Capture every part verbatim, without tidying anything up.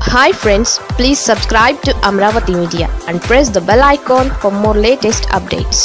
Hi friends, please subscribe to Amravati Media and press the bell icon for more latest updates.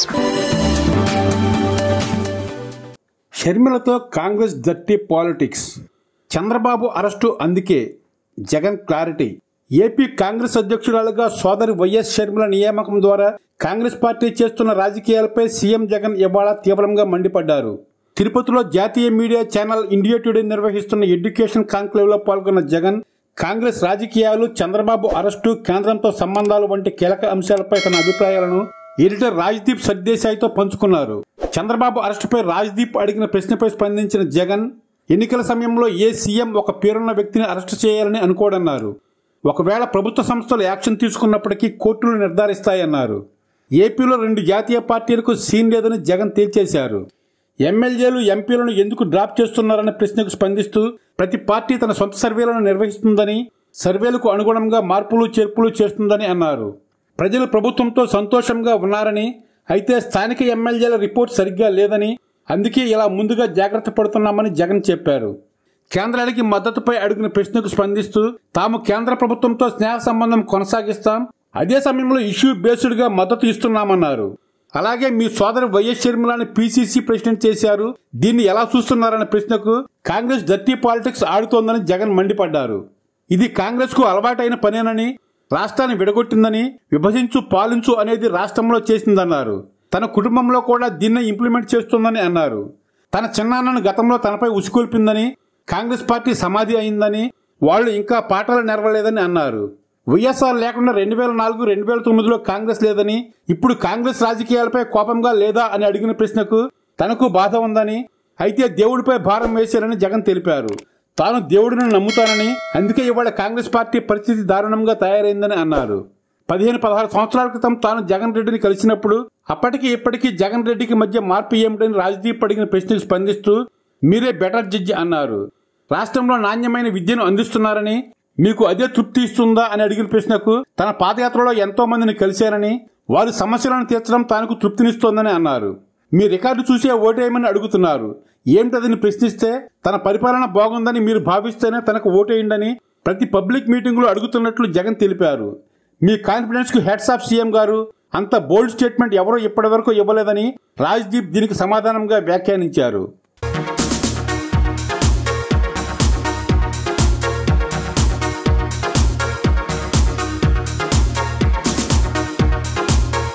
షర్మిలతో Congress dirty politics. Chandrababu arrest అందుకే Jagan clarity. AP Congress అధ్యక్షురాలుగా సోదరి YS Sharmila నియామకం ద్వారా Congress party చేస్తున్న రాజకీయాలపై సీఎం జగన్ ఇవాళ తీవ్రంగా మండిపడ్డారు. తిరుపతిలో జాతీయ మీడియా ఛానల్ ఇండియా టుడే నిర్వహిస్తున్న ఎడ్యుకేషన్ కాన్క్లేవ్ లో పాల్గొన్న జగన్ కాంగ్రెస్ రాజకీయాలు, చంద్రబాబు అరెస్టు, కేంద్రంతో సంబంధాలు వంటి కీలక అంశాలపై తన అభిప్రాయాలను ఎడిటర్ రాజ్దీప్ సర్దేశాయితో పంచుకున్నారు. చంద్రబాబు అరెస్టుపై రాజ్దీప్ అడిగిన ప్రశ్నపై స్పందించిన జగన్, ఎన్నికల సమయంలో ఏ సీఎం ఒక పేరున్న వ్యక్తిని అరెస్టు చేయాలని అనుకోడన్నారు. ఒకవేళ ప్రభుత్వ సంస్థలు యాక్షన్ తీసుకున్నప్పటికీ కోర్టులు నిర్ధారిస్తాయన్నారు. ఏపీలో రెండు జాతీయ పార్టీలకు సీన్ లేదని జగన్ తేల్చేశారు. ఎమ్మెల్యేలు, ఎంపీలను ఎందుకు డ్రాప్ చేస్తున్నారనే ప్రశ్నకు స్పందిస్తూ ప్రతి పార్టీ తన సొంత సర్వేలను నిర్వహిస్తుందని, సర్వేలకు అనుగుణంగా మార్పులు చేర్పులు చేస్తుందని అన్నారు. ప్రజలు ప్రభుత్వంతో సంతోషంగా ఉన్నారని, అయితే స్థానిక ఎమ్మెల్యేల రిపోర్ట్ సరిగ్గా లేదని, అందుకే ఇలా ముందుగా జాగ్రత్త పడుతున్నామని జగన్ చెప్పారు. కేంద్రానికి మద్దతుపై అడిగిన ప్రశ్నకు స్పందిస్తూ తాము కేంద్ర ప్రభుత్వంతో స్నేహ సంబంధం కొనసాగిస్తాం, అదే సమయంలో ఇష్యూ బేస్డ్ గా మద్దతు ఇస్తున్నామన్నారు. అలాగే మీ సోదరు వైఎస్ షర్మిలని పీసీసీ ప్రెసిడెంట్ చేశారు, దీన్ని ఎలా చూస్తున్నారనే ప్రశ్నకు కాంగ్రెస్ డర్టీ పాలిటిక్స్ ఆడుతోందని జగన్ మండిపడ్డారు. ఇది కాంగ్రెస్ కు అలవాటైన పనేనని, రాష్ట్రాన్ని విడగొట్టిందని, విభజించు పాలించు అనేది రాష్ట్రంలో చేసిందన్నారు. తన కుటుంబంలో కూడా దీన్నే ఇంప్లిమెంట్ చేస్తుందని అన్నారు. తన చిన్నాన్నను గతంలో తనపై ఉసుకొల్పిందని, కాంగ్రెస్ పార్టీ సమాధి అయిందని, వాళ్లు ఇంకా పాఠాలు నెరవలేదని అన్నారు. వైఎస్ఆర్ లేకుండా రెండు వేల నాలుగు రెండు వేల తొమ్మిదిలో కాంగ్రెస్ లేదని, ఇప్పుడు కాంగ్రెస్ రాజకీయాలపై కోపంగా లేదా అని అడిగిన ప్రశ్నకు తనకు బాధ ఉందని, అయితే దేవుడిపై భారం వేశారని జగన్ తెలిపారు. తాను దేవుడిని నమ్ముతానని, అందుకే ఇవాళ కాంగ్రెస్ పార్టీ పరిస్థితి దారుణంగా తయారైందని అన్నారు. పదిహేను పదహారు సంవత్సరాల క్రితం తాను జగన్ రెడ్డిని కలిసినప్పుడు అప్పటికి ఇప్పటికీ జగన్ రెడ్డికి మధ్య మార్పు ఏమిటని రాజ్దీప్ అడిగిన ప్రశ్నకు స్పందిస్తూ మీరే బెటర్ జడ్జి అన్నారు. రాష్ట్రంలో నాణ్యమైన విద్యను అందిస్తున్నారని, మీకు అదే తృప్తి ఇస్తుందా అని అడిగిన ప్రశ్నకు తన పాదయాత్రలో ఎంతో మందిని కలిశారని, వారి సమస్యలను తీర్చడం తనకు తృప్తినిస్తోందని అన్నారు. మీ రికార్డు చూసే ఓటేయమని అడుగుతున్నారు, ఏమిటదని ప్రశ్నిస్తే తన పరిపాలన బాగుందని మీరు భావిస్తేనే తనకు ఓటేయండని ప్రతి పబ్లిక్ మీటింగులో అడుగుతున్నట్లు జగన్ తెలిపారు. మీ కాన్ఫిడెన్స్ కు హెడ్స్ ఆఫ్ సీఎం గారు, అంత బోల్డ్ స్టేట్మెంట్ ఎవరూ ఇప్పటి వరకు ఇవ్వలేదని రాజ్దీప్ దీనికి సమాధానంగా వ్యాఖ్యానించారు.